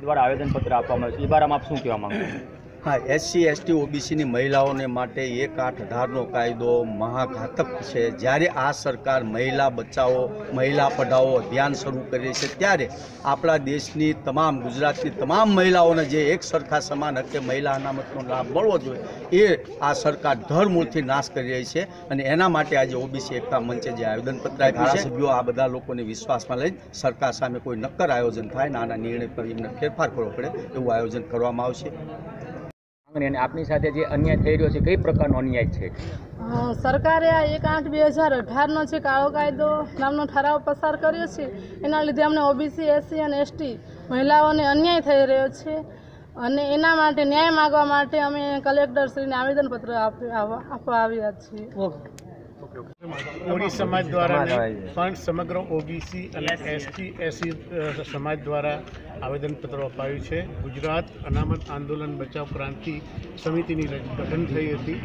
દ્વારા આવેદનપત્ર આપવામાં આવ્યું છે, એ બારામાં આપ શું કહેવા માંગો છો? हाँ, SC ST OBCની મહિલાઓને માટે 1-8-18નો કાયદો મહાઘાતક છે। જ્યારે આ સરકાર મહિલા બચાવો મહિલા પઢાઓ અભિયાન શરૂ કરી છે ત્યારે આપણા દેશની તમામ ગુજરાતની તમામ મહિલાઓને જે એક સરખા સમાન હકે મહિલા અનામતનો લાભ મળવો જોઈએ એ આ સરકાર ધરમૂળથી નાશ કરી રહી છે અને એના માટે આજે OBC એકતા મંચે જે આવેદનપત્ર આપ્યું છે, સભ્યો આ બધા લોકોને વિશ્વાસમાં લઈ સરકાર સામે કોઈ નક્કર આયોજન થાય ને આના નિર્ણય પર એમને ફેરફાર કરવો પડે એવું આયોજન કરવામાં આવશે। અને આપની સાથે જે અન્યાય થઈ રહ્યો છે, કઈ પ્રકારનો અન્યાય છે? સરકારે આ 1/8/2018નો છે કાળો કાયદો નામનો ઠરાવ પસાર કર્યો છે। એના લીધે અમને OBC SC અને ST મહિલાઓને અન્યાય થઈ રહ્યો છે અને એના માટે ન્યાય માગવા માટે અમે કલેક્ટરશ્રીને આવેદનપત્ર આપવા આવ્યા છીએ। કોળી સમાજ દ્વારા પણ સમગ્ર OBC અને ST SC સમાજ દ્વારા આવેદનપત્ર અપાયું છે। ગુજરાત અનામત આંદોલન બચાવ ક્રાંતિ સમિતિની ગઠન થઈ હતી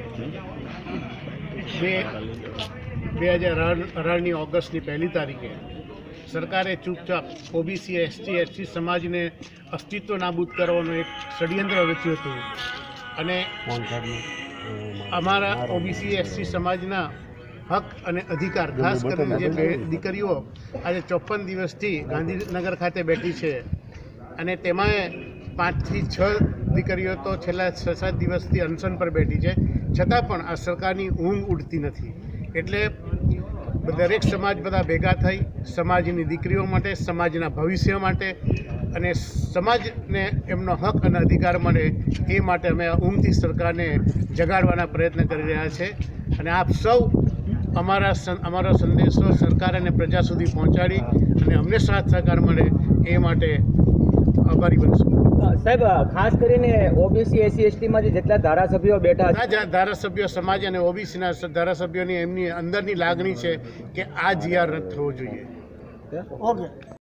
2018ની ઓગસ્ટની 1લી તારીખે। સરકારે ચૂપચાપ OBC ST SC સમાજને અસ્તિત્વ નાબૂદ કરવાનું એક ષડયંત્ર રચ્યું હતું અને અમારા OBC SC સમાજના હક અને અધિકાર ખાસ કરીને જે દીકરીઓ આજે 54 દિવસથી ગાંધીનગર ખાતે બેઠી છે અને તેમાં 5 થી 6 દીકરીઓ તો છેલ્લા 6-7 દિવસથી અનશન પર બેઠી છે, છતાં પણ આ સરકારની ઊંઘ ઉડતી નથી। એટલે દરેક સમાજ બધા ભેગા થઈ સમાજની દીકરીઓ માટે, સમાજના ભવિષ્ય માટે અને સમાજને એમનો હક અને અધિકાર મળે એ માટે અમે ઊંઘથી સરકારને જગાડવાના પ્રયત્ન કરી રહ્યા છે અને આપ સૌ અમારો સંદેશો સરકાર અને પ્રજા સુધી પહોંચાડી અને અમને સાથ સહકાર મળે એ માટે આભારી બનશું। સાહેબ, ખાસ કરીને OBC SC ST માં જેટલા ધારાસભ્યો બેઠા આ ધારાસભ્યો સમાજ અને OBCના ધારાસભ્યોની એમની અંદરની લાગણી છે કે આ GR રદ થવો જોઈએ। ઓકે।